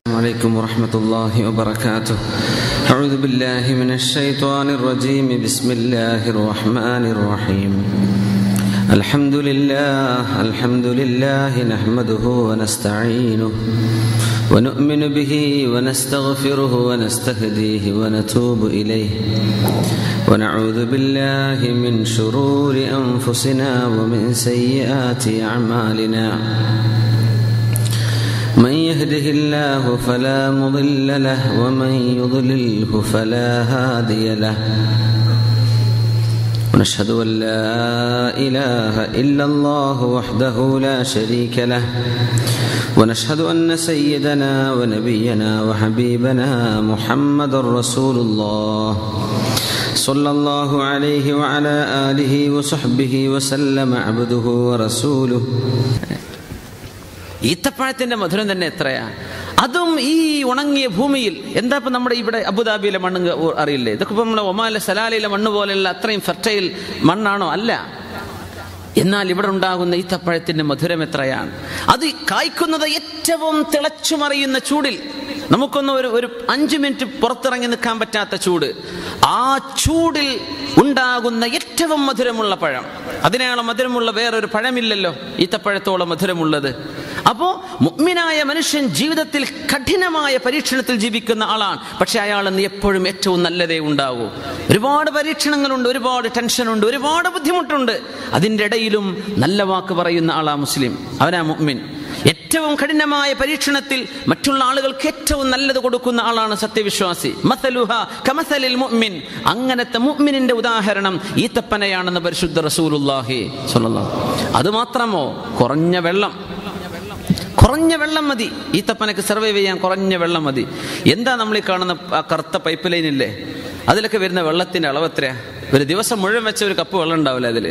السلام عليكم ورحمة الله وبركاته. أعوذ بالله من الشيطان الرجيم. بسم الله الرحمن الرحيم. الحمد لله نحمده ونستعينه ونؤمن به ونستغفره ونستهديه ونتوب إليه ونعوذ بالله من شرور أنفسنا ومن سيئات أعمالنا. من يهده الله فلا مضل له ومن يضلله فلا هادي له. ونشهد أن لا إله إلا الله وحده لا شريك له. ونشهد أن سيدنا ونبينا وحبيبنا محمد رسول الله صلى الله عليه وعلى آله وصحبه وسلم عبده ورسوله. ഈത്തപ്പഴത്തിൻ്റെ മധുരം തന്നെ എത്രയാ! അതും ഈ ഉണങ്ങിയ ഭൂമിയിൽ. എന്താ ഇപ്പം നമ്മുടെ ഇവിടെ അബുദാബിയിലെ മണ്ണ് അറിയില്ലേ? ഇതൊക്കെ ഇപ്പം നമ്മുടെ ഒമാനിലെ സലാലയിലെ മണ്ണ് പോലെയുള്ള അത്രയും ഫെർട്ടൈൽ മണ്ണാണോ? അല്ല. എന്നാൽ ഇവിടെ ഉണ്ടാകുന്ന ഈത്തപ്പഴത്തിൻ്റെ മധുരം എത്രയാണ്! അത് കായ്ക്കുന്നത് ഏറ്റവും തിളച്ചുമറിയുന്ന ചൂടിൽ. നമുക്കൊന്ന് ഒരു 5 മിനിറ്റ് പുറത്തിറങ്ങി നിൽക്കാൻ പറ്റാത്ത ചൂട്. ആ ചൂടിൽ ഉണ്ടാകുന്ന ഏറ്റവും മധുരമുള്ള പഴം. അതിനേക്കാളും മധുരമുള്ള വേറൊരു പഴമില്ലല്ലോ ഈത്തപ്പഴത്തോളം മധുരമുള്ളത്. അപ്പോ മുഅ്മിനായ മനുഷ്യൻ ജീവിതത്തിൽ കഠിനമായ പരീക്ഷണത്തിൽ ജീവിക്കുന്ന ആളാണ്. പക്ഷെ അയാൾ എപ്പോഴും ഏറ്റവും നല്ലതേ ഉണ്ടാകൂ. ഒരുപാട് പരീക്ഷണങ്ങളുണ്ട്, ഒരുപാട് ടെൻഷനുണ്ട്, ഒരുപാട് ബുദ്ധിമുട്ടുണ്ട്. അതിൻ്റെ ഇടയിലും നല്ല വാക്ക് പറയുന്ന ആളാ മുസ്ലിം, അവനാ മുഅ്മിൻ. ഏറ്റവും കഠിനമായ പരീക്ഷണത്തിൽ മറ്റുള്ള ആളുകൾക്ക് ഏറ്റവും നല്ലത് കൊടുക്കുന്ന ആളാണ് സത്യവിശ്വാസി. മസലുഹാ കമസലിൽ മുഅ്മിൻ. അങ്ങനത്തെ മുഅ്മിനിന്റെ ഉദാഹരണം ഈത്തപ്പനയാണെന്ന് പരിശുദ്ധ റസൂലുള്ളാഹി സ്വല്ലല്ലാഹു. അത് മാത്രമോ, കുറഞ്ഞ വെള്ളം മതി ഈത്തപ്പനക്ക് സർവൈവ് ചെയ്യാൻ. കുറഞ്ഞ വെള്ളം മതി. എന്താ നമ്മൾ ഈ കാണുന്ന ആ കറുത്ത പൈപ്പ് ലൈൻ ഇല്ലേ, അതിലൊക്കെ വരുന്ന വെള്ളത്തിന്റെ അളവ് എത്രയാ? ഒരു ദിവസം മുഴുവൻ വെച്ച ഒരു കപ്പ് വെള്ളം ഉണ്ടാവില്ല അതില്.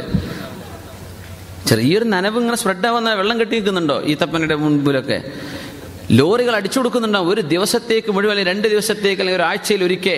ചെറിയൊരു നനവ് ഇങ്ങനെ സ്പ്രെഡ് ആവുന്ന വെള്ളം കെട്ടി നിൽക്കുന്നുണ്ടോ ഈത്തപ്പനയുടെ മുൻപിലൊക്കെ? ലോറികൾ അടിച്ചു കൊടുക്കുന്നുണ്ടാവും ഒരു ദിവസത്തേക്ക് മുഴുവൻ, 2 ദിവസത്തേക്ക്, അല്ലെങ്കിൽ ഒരാഴ്ചയിൽ ഒരിക്കൽ.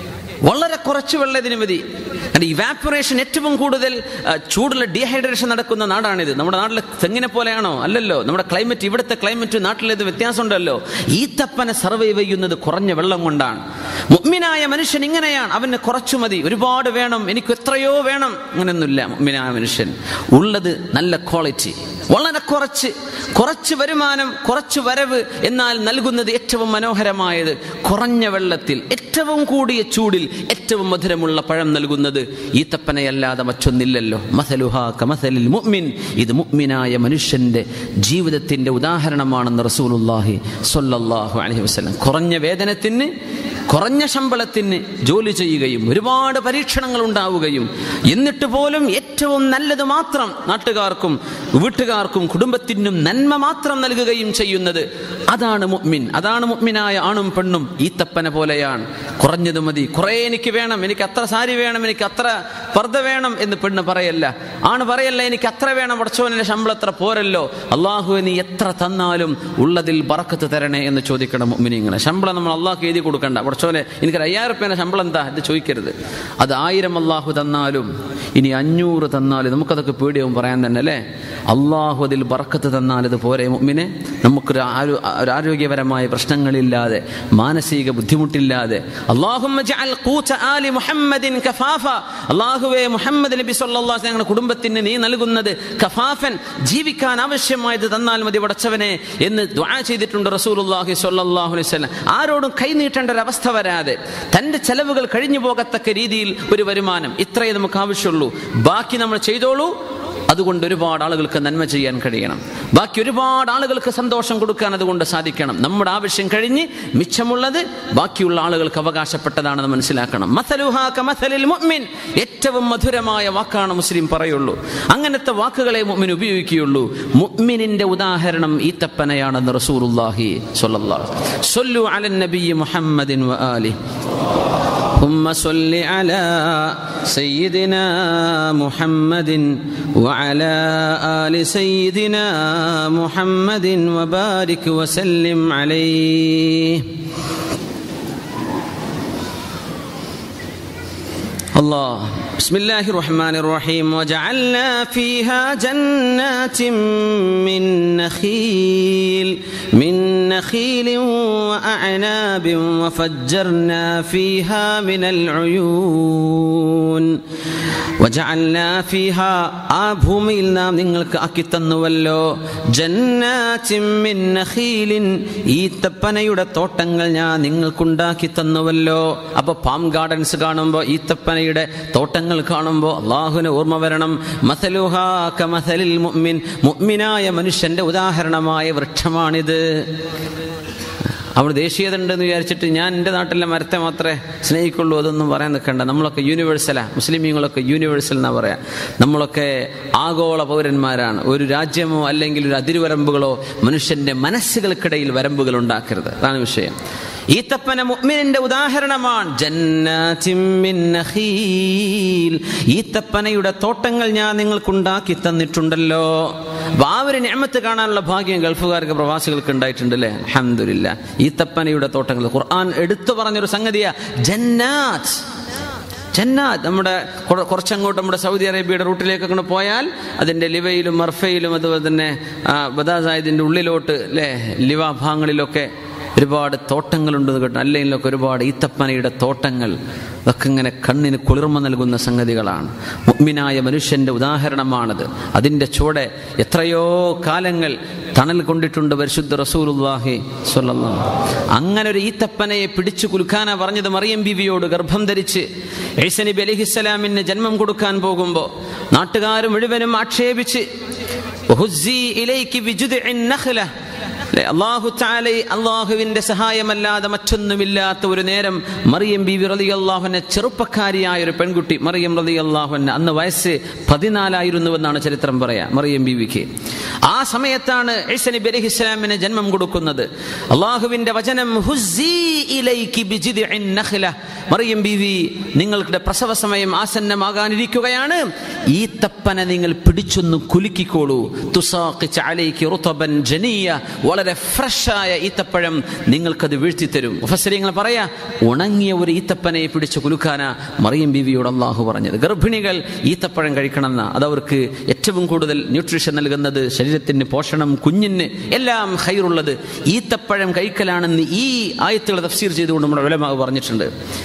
വളരെ കുറച്ച് വെള്ളം ഇതിന് മതി. ഇവാപ്പറേഷൻ ഏറ്റവും കൂടുതൽ ചൂടുള്ള ഡീഹൈഡ്രേഷൻ നടക്കുന്ന നാടാണിത്. നമ്മുടെ നാട്ടിലെ തെങ്ങിനെ പോലെയാണോ? അല്ലല്ലോ. നമ്മുടെ ക്ലൈമറ്റ്, ഇവിടുത്തെ ക്ലൈമറ്റ് നാട്ടിലേത് വ്യത്യാസമുണ്ടല്ലോ. ഈത്തപ്പന സർവൈവ് ചെയ്യുന്നത് കുറഞ്ഞ വെള്ളം കൊണ്ടാണ്. മുഅ്മിനായ മനുഷ്യൻ ഇങ്ങനെയാണ്. അവന് കുറച്ചു മതി. ഒരുപാട് വേണം, എനിക്ക് എത്രയോ വേണം, അങ്ങനെയൊന്നുമില്ല. മുഅ്മിനായ മനുഷ്യൻ ഉള്ളത് നല്ല ക്വാളിറ്റി, വളരെ കുറച്ച് വരുമാനം, കുറച്ച് വരവ്, എന്നാൽ നൽകുന്നത് ഏറ്റവും മനോഹരമായത്. കുറഞ്ഞ വെള്ളത്തിൽ ഏറ്റവും കൂടിയ ചൂടിൽ ഏറ്റവും മധുരമുള്ള പഴം നൽകുന്നത് ഈത്തപ്പനയല്ലാതെ മറ്റൊന്നില്ലല്ലോ. മസലുഹാ കമസലിൽ മുഅ്മിൻ. ഇത് മുഅ്മിനായ മനുഷ്യന്റെ ജീവിതത്തിന്റെ ഉദാഹരണമാണെന്ന് റസൂലുള്ളാഹി സ്വല്ലല്ലാഹു അലൈഹി വസല്ലം. കുറഞ്ഞ വേതനത്തിന്, കുറഞ്ഞ ശമ്പളത്തിന് ജോലി ചെയ്യുകയും ഒരുപാട് പരീക്ഷണങ്ങൾ ഉണ്ടാവുകയും എന്നിട്ട് പോലും ഏറ്റവും നല്ലത് മാത്രം നാട്ടുകാർക്കും വീട്ടുകാർക്കും കുടുംബത്തിനും നന്മ മാത്രം നൽകുകയും ചെയ്യുന്നത്, അതാണ് മുഅ്മിൻ. അതാണ് മുഅ്മിനായ ആണും പെണ്ണും. ഈത്തപ്പന പോലെയാണ്. കുറഞ്ഞത് മതി. കുറെ എനിക്ക് വേണം, എനിക്ക് അത്ര സാരി വേണം, എനിക്ക് അത്ര പർദ്ദ വേണം എന്ന് പെണ്ണ് പറയല്ല, ആണ് പറയല്ല. എനിക്ക് അത്ര വേണം, പടച്ചോനെ ശമ്പളം അത്ര പോരല്ലോ, അള്ളാഹു നീ എത്ര തന്നാലും ഉള്ളതിൽ ബറക്കത്ത് തരണേ എന്ന് ചോദിക്കണം മുഅ്മിനീങ്ങളെ. ശമ്പളം നമ്മൾ അള്ളാഹ്ക്ക് എഴുതി കൊടുക്കണ്ട. പടച്ചോനെ എനിക്കൊരു 5000 രൂപ ശമ്പളം എന്താ ഇത് ചോദിക്കരുത്. അത് 1000 അള്ളാഹു തന്നാലും ഇനി 500 തന്നാലും നമുക്കതൊക്കെ പേടിയാവും പറയാൻ തന്നെ, അല്ലേ? അള്ളാഹു അതിൽ ബറക്കത്ത് തന്നാൽ ഇത് പോരെ മുഅ്മിനെ? നമുക്കൊരു ആരോഗ്യപരമായ പ്രശ്നങ്ങളില്ലാതെ, മാനസിക ബുദ്ധിമുട്ടില്ലാതെ, അല്ലാഹുമ്മ ജഅൽ ഖൂത ആലി മുഹമ്മദിൻ കഫാഫ. അല്ലാഹുവേ, മുഹമ്മദ് നബി സ്വല്ലല്ലാഹു അലൈഹി വസല്ലം കുടുംബത്തിന് നീ നൽകുന്നത് കഫാഫൻ, ജീവിക്കാൻ ആവശ്യമായത് തന്നാൽ മതി പടച്ചവനെ എന്ന് ദുആ ചെയ്തിട്ടുണ്ട് റസൂലുള്ളാഹി സ്വല്ലല്ലാഹു അലൈഹി വസല്ലം. ആരോടും കൈ നീട്ടേണ്ട ഒരു അവസ്ഥ വരാതെ, തന്റെ ചെലവുകൾ കഴിഞ്ഞു പോകത്തക്ക രീതിയിൽ ഒരു വരുമാനം, ഇത്രയേ നമുക്ക് ആവശ്യമുള്ളൂ, ബാക്കി നമ്മൾ ചെയ്തോളൂ. അതുകൊണ്ട് ഒരുപാട് ആളുകൾക്ക് നന്മ ചെയ്യാൻ കഴിയണം. ബാക്കി ഒരുപാട് ആളുകൾക്ക് സന്തോഷം കൊടുക്കാൻ അതുകൊണ്ട് സാധിക്കണം. നമ്മുടെ ആവശ്യം കഴിഞ്ഞ് മിച്ചമുള്ളത് ബാക്കിയുള്ള ആളുകൾക്ക് അവകാശപ്പെട്ടതാണെന്ന് മനസ്സിലാക്കണം. മസലുഹാ കമസലിൽ മുഅ്മിൻ. ഏറ്റവും മധുരമായ വാക്കാണ് മുസ്ലിം പറയുള്ളൂ. അങ്ങനത്തെ വാക്കുകളെ മുഅ്മിൻ ഉപയോഗിക്കുകയുള്ളൂ. മുഅ്മിനിന്റെ ഉദാഹരണം ഈത്തപ്പനയാണെന്ന് റസൂലുള്ളാഹി സ്വല്ലല്ലാഹു അലൈഹി വസല്ലം. സ്വല്ലു അലൻ നബി മുഹമ്മദിൻ വ ആലിഹി. ثم صل على سيدنا محمد وعلى آل سيدنا محمد وبارك وسلم عليه. الله ബിസ്മില്ലാഹിർ റഹ്മാനിർ റഹീം. വജഅൽനാ ഫീഹാ ജന്നാതിൻ മിൻ നഖീലിൻ വഅഅനാബിൻ വഫജ്ജർനാ ഫീഹാ മിനൽ ഉയൂൻ. വജഅൽനാ ഫീഹാ, ആ ഭൂമിയിൽ നാം നിങ്ങൾക്ക് ആക്കി തന്നുവല്ലോ, ജന്നാതിൻ മിൻ നഖീലിൻ, ഈത്തപ്പനയുടെ തോട്ടങ്ങൾ ഞാൻ നിങ്ങൾക്കുണ്ടാക്കി തന്നുവല്ലോ. അപ്പൊ പാം ഗാർഡൻസ് കാണുമ്പോൾ, ഈത്തപ്പനയുടെ തോട്ടങ്ങൾ കാണുമ്പോൾ അല്ലാഹുവിനെ ഓർമ്മ വരണം. മസലുഹാ കമസലിൽ മുഅ്മിൻ, മുഅ്മിനായ മനുഷ്യന്റെ ഉദാഹരണമായ വൃക്ഷമാണിത്. അവിടെ ദേശീയത ഉണ്ടെന്ന് വിചാരിച്ചിട്ട് ഞാൻ എൻ്റെ നാട്ടിലെ മരത്തെ മാത്രമേ സ്നേഹിക്കുള്ളൂ അതൊന്നും പറയാൻ നിൽക്കണ്ട. നമ്മളൊക്കെ യൂണിവേഴ്സലാണ്, മുസ്ലിമീങ്ങളൊക്കെ യൂണിവേഴ്സൽ എന്നാ പറയാ. നമ്മളൊക്കെ ആഗോള പൗരന്മാരാണ്. ഒരു രാജ്യമോ അല്ലെങ്കിൽ ഒരു അതിരുവരമ്പുകളോ മനുഷ്യന്റെ മനസ്സുകൾക്കിടയിൽ വരമ്പുകൾ ഉണ്ടാക്കരുത്. അതാണ് വിഷയം. ഈത്തപ്പന മുഅ്മിനിന്റെ ഉദാഹരണമാണ്. ജന്നാതിൻ മിൻ നഖീൽ, ഈത്തപ്പനയുടെ തോട്ടങ്ങൾ ഞാൻ നിങ്ങൾക്കുണ്ടാക്കി തന്നിട്ടുണ്ടല്ലോ. ആ ഒരു നിഅമത്ത് കാണാനുള്ള ഭാഗ്യം ഗൾഫുകാർക്ക്, പ്രവാസികൾക്ക് ഉണ്ടായിട്ടുണ്ടല്ലേ. അൽഹംദുലില്ലാ. ഈത്തപ്പനയുടെ തോട്ടങ്ങൾ ഖുർആൻ എടുത്തു പറഞ്ഞൊരു സംഗതിയാ ജന്നാത്ത്. ജന്നാത്ത് നമ്മുടെ കുറച്ചങ്ങോട്ട് നമ്മുടെ സൗദി അറേബ്യയുടെ റൂട്ടിലേക്കൊക്കെ പോയാൽ അതിൻ്റെ ലിവയിലും മർഫയിലും അതുപോലെ തന്നെ ബദാസായതിൻ്റെ ഉള്ളിലോട്ട് അല്ലേ, ലിവ ഭാഗങ്ങളിലൊക്കെ ഒരുപാട് തോട്ടങ്ങളുണ്ടെന്ന് കേട്ടോ. അല്ലെങ്കിലൊക്കെ ഒരുപാട് ഈത്തപ്പനയുടെ തോട്ടങ്ങൾ. അതൊക്കെ ഇങ്ങനെ കണ്ണിന് കുളിർമ നൽകുന്ന സംഗതികളാണ്. മുഅ്മിനായ മനുഷ്യന്റെ ഉദാഹരണമാണത്. അതിൻ്റെ ചുവടെ എത്രയോ കാലങ്ങൾ തണൽ കൊണ്ടിട്ടുണ്ട് പരിശുദ്ധ റസൂലുള്ളാഹി സ്വല്ലല്ലാഹു അലൈഹി വസല്ലം. അങ്ങനെ ഒരു ഈത്തപ്പനയെ പിടിച്ചു കുലുക്കാനാ പറഞ്ഞത് മറിയം ബീവിയോട്. ഗർഭം ധരിച്ച് ഈസാ നബി അലൈഹിസ്സലാമിന് ജന്മം കൊടുക്കാൻ പോകുമ്പോൾ നാട്ടുകാർ മുഴുവനും ആക്ഷേപിച്ച് വഹുസ്സി ഇലൈകി ബിജുദ്ഇൻ നഖ്ല, അല്ലാഹു തആല അല്ലാഹുവിന്റെ സഹായമല്ലാതെ മറ്റൊന്നുമില്ലാത്ത ഒരു നേരം മറിയം ബീവി റളിയല്ലാഹു അൻഹ, ചെറുപ്പക്കാരിയായ ഒരു പെൺകുട്ടി മറിയം റളിയല്ലാഹു അൻഹ, അന്ന് വയസ്സ് 14 ആയിരുന്നുവെന്നാണ് ചരിത്രം പറയാ മറിയം ബീവിക്ക്. ആ സമയത്താണ് ഈസാ നബി അലൈഹിസ്സലാമിന് ജന്മം കൊടുക്കുന്നത്. അല്ലാഹുവിന്റെ വചനം ഹുസ്സി ഇലൈകി ബിജിദ്ഇൻ നഖ്ല, മറിയം ബീവി നിങ്ങളുടെ പ്രസവ സമയം ആസന്നമാകാനിരിക്കുകയാണ്, ഈത്തപ്പന നിങ്ങൾ പിടിച്ചൊന്ന് കുലുക്കിക്കോളൂ. തുസാഖിത് അലൈകി റുതബൻ ജനിയ, വളരെ ഫ്രഷായ ഈത്തപ്പഴം നിങ്ങൾക്കത് വീഴ്ത്തിത്തരും. മുഫസ്സിരീങ്ങൾ പറയാ, ഉണങ്ങിയ ഒരു ഈത്തപ്പനയെ പിടിച്ച് കുലുക്കാനാ മറിയം ബീവിയോട് അല്ലാഹു പറഞ്ഞത്. ഗർഭിണികൾ ഈത്തപ്പഴം കഴിക്കണമെന്ന, അതവർക്ക് ഏറ്റവും കൂടുതൽ ന്യൂട്രീഷൻ നൽകുന്നത്, ശരീരത്തിന് പോഷണം, കുഞ്ഞിന് എല്ലാം ഖൈറുള്ളത് ഈത്തപ്പഴം കഴിക്കലാണെന്ന് ഈ ആയത്തുകൾ തഫ്സീർ ചെയ്തുകൊണ്ട് നമ്മുടെ ഉലമാ പറഞ്ഞിട്ടുണ്ട്.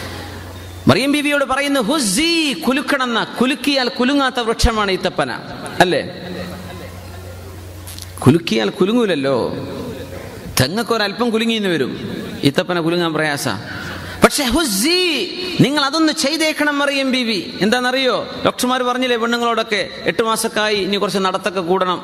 മറിയം ബീവിയോട് പറയുന്നു ഹുസ്സി, കുലുക്കണമെന്ന. കുലുക്കിയാൽ കുലുങ്ങാത്ത വൃക്ഷമാണ് ഈത്തപ്പന അല്ലേ? കുലുക്കിയാൽ കുലുങ്ങൂലല്ലോ. തെങ്ങൊക്കെ ഒരല്പം കുലുങ്ങിന്ന് വരും, ഈത്തപ്പന കുലുങ്ങാൻ പ്രയാസ. പക്ഷെ ഹുസ്സി, നിങ്ങൾ അതൊന്ന് ചെയ്തേക്കണം മറിയം ബീവി. എന്താണെന്നറിയോ? ഡോക്ടർമാർ പറഞ്ഞില്ലേ പെണ്ണുങ്ങളോടൊക്കെ 8 മാസക്കായി ഇനി കുറച്ച് നടത്തൊക്കെ കൂടണം.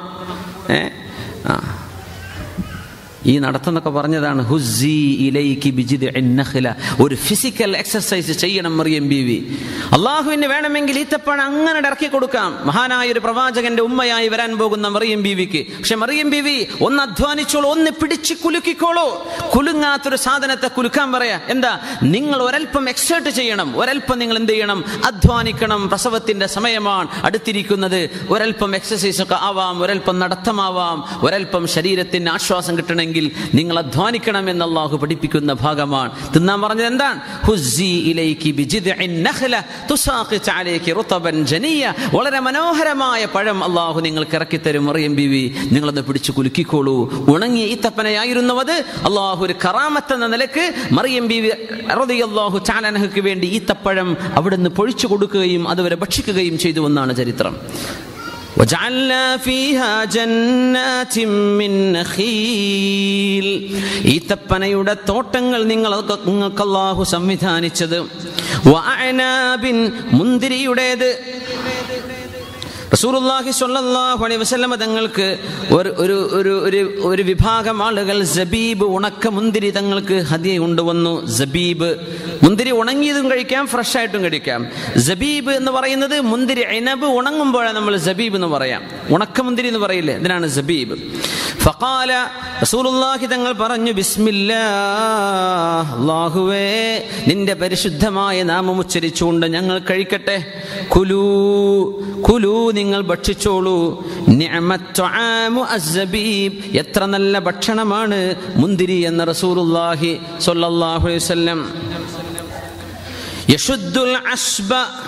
ഈ നടത്തെന്നൊക്കെ പറഞ്ഞതാണ്. ഹുസ്സി ഇലൈകി ബിജിദ്ഇൻ നഖ്ല, ഒരു ഫിസിക്കൽ എക്സർസൈസ് ചെയ്യണം മറിയം ബീവി. അള്ളാഹുവിന് വേണമെങ്കിൽ ഈത്തപ്പഴം അങ്ങനെ ഇറക്കി കൊടുക്കാം മഹാനായ ഒരു പ്രവാചകന്റെ ഉമ്മയായി വരാൻ പോകുന്ന മറിയം ബീവിക്ക്. പക്ഷെ മറിയം ബീവി ഒന്ന് അധ്വാനിച്ചോളൂ, ഒന്ന് പിടിച്ച് കുലുക്കിക്കോളൂ. കുലുങ്ങാത്തൊരു സാധനത്തെ കുലുക്കാൻ പറയാ. എന്താ? നിങ്ങൾ ഒരൽപ്പം എക്സേർട്ട് ചെയ്യണം, ഒരൽപ്പം നിങ്ങൾ എന്ത് ചെയ്യണം? അധ്വാനിക്കണം. പ്രസവത്തിന്റെ സമയമാണ് അടുത്തിരിക്കുന്നത്. ഒരൽപ്പം എക്സസൈസ് ഒക്കെ ആവാം, ഒരൽപ്പം നടത്തമാവാം, ഒരൽപ്പം ശരീരത്തിന് ആശ്വാസം കിട്ടണമെങ്കിൽ നിങ്ങൾ അധ്വാനിക്കണം എന്ന് അല്ലാഹു പഠിപ്പിക്കുന്ന ഭാഗമാണ്. തിന്നാൻ പറഞ്ഞത് എന്താണ്? ഹുസ്സി ഇലൈകി ബിജിദ്ഇൻ നഖ്ല തുസാഖിത് അലൈകി റുതബൻ ജനിയ, വളരെ മനോഹരമായ പഴം അല്ലാഹു നിങ്ങൾക്ക് ഇറക്കി തരും മറിയം ബീവി, നിങ്ങളൊന്ന് പിടിച്ചു കുലുക്കിക്കോളൂ. ഉണങ്ങിയ ഈത്തപ്പനയായിരുന്നു അത്. അല്ലാഹു ഒരു കറാമത്ത് എന്ന നിലക്ക് മറിയം ബീവി റളിയല്ലാഹു തആല അൻഹയ്ക്ക് വേണ്ടി ഈത്തപ്പഴം അവിടുന്ന് പൊഴിച്ചു കൊടുക്കുകയും അതുവരെ ഭക്ഷിക്കുകയും ചെയ്തു എന്നാണ് ചരിത്രം. وجعلنا فيها جنات من نخيل, ഈത്തപ്പനയുടെ തോട്ടങ്ങൾ നിങ്ങൾക്ക് അല്ലാഹു സംവിധാനിച്ചത്. വഅഅനാബിൻ, മുന്തിരിയുടേത്. റസൂലുള്ളാഹി സ്വല്ലല്ലാഹു അലൈഹി വസല്ലം തങ്ങൾക്ക് ഒരു വിഭാഗം ആളുകൾ സബീബ്, ഉണക്ക മുന്തിരി തങ്ങൾക്ക് ഹദിയ കൊണ്ടുവന്നു. സബീബ് മുന്തിരി ഉണങ്ങിയതും കഴിക്കാം, ഫ്രഷ് ആയിട്ടും കഴിക്കാം. സബീബ് എന്ന് പറയുന്നത് മുന്തിരി, ഇനബ് ഉണങ്ങുമ്പോഴാണ് നമ്മൾ സബീബ് എന്ന് പറയാം. ഉണക്ക മുന്തിരി എന്ന് പറയില്ലേ, ഇതിനാണ് സബീബ്. ഫഖാല, റസൂലുള്ളാഹി തങ്ങൾ പറഞ്ഞു, ബിസ്മില്ലാഹ്, അല്ലാഹുവേ നിന്റെ പരിശുദ്ധമായ നാമം ഉച്ചരിച്ചുകൊണ്ട് ഞങ്ങൾ കഴിക്കട്ടെ. കുലൂ, കുലൂ, നിങ്ങൾ ഭക്ഷിച്ചോളൂ. നിഅമത്തുആമു അസ്സബീബ്, എത്ര നല്ല ഭക്ഷണമാണ് മുന്തിരി എന്ന റസൂലുള്ളാഹി സ്വല്ലല്ലാഹു അലൈഹി വസല്ലം. യശുദ്ദുൽ അസ്ബ,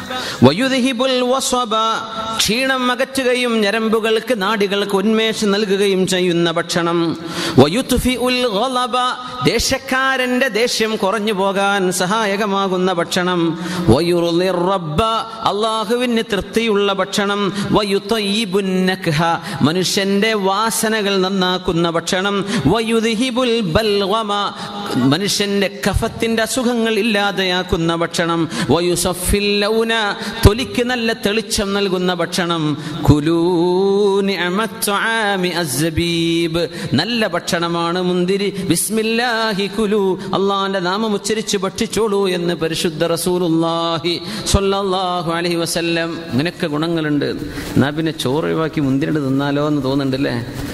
വയുദ്ഹിബുൽ വസ്വബ, ക്ഷീണം അകറ്റുകയും ഞരമ്പുകൾക്ക് നാഡികൾക്ക് ഉന്മേഷം നൽകുകയും ചെയ്യുന്ന ഭക്ഷണം. വയുത്ഫിഉൽ ഗളബ, ദേശക്കാരന്റെ ദേഷ്യം കുറഞ്ഞു പോകാൻ സഹായകമാകുന്ന ഭക്ഷണം. വയുർളിർ റബ്ബ, അല്ലാഹുവിന് തൃപ്തിയുള്ള ഭക്ഷണം. വയുതയ്യിബുൻ നക്ഹ, മനുഷ്യന്റെ വാസനകൾ നന്നാക്കുന്ന ഭക്ഷണം. വയുദ്ഹിബുൽ ബൽഗമ, മനുഷ്യന്റെ കഫത്തിന്റെ അസുഖങ്ങൾ ഇല്ലാതെയാക്കുന്ന ഭക്ഷണം. വയുസഫിൽ ലൗന, തൊലിക്ക് നല്ല തെളിച്ചം നൽകുന്ന ഭക്ഷണം. കുലൂ നിഅമത്തു അസ്സബീബ്, നല്ല ഭക്ഷണമാണ് മുന്തിരി. ബിസ്മില്ലാഹി കുലൂ, അള്ളാന്റെ നാമം ഉച്ചരിച്ച് ഭക്ഷിച്ചോളൂ എന്ന് പരിശുദ്ധ റസൂലുള്ളാഹി സ്വല്ലല്ലാഹു അലൈഹി വസല്ലം. ഇങ്ങനെയൊക്കെ ഗുണങ്ങളുണ്ട്. എന്നാ പിന്നെ ചോറ് ഒഴിവാക്കി മുന്തിരി തിന്നാലോ എന്ന് തോന്നുന്നുണ്ടല്ലേ?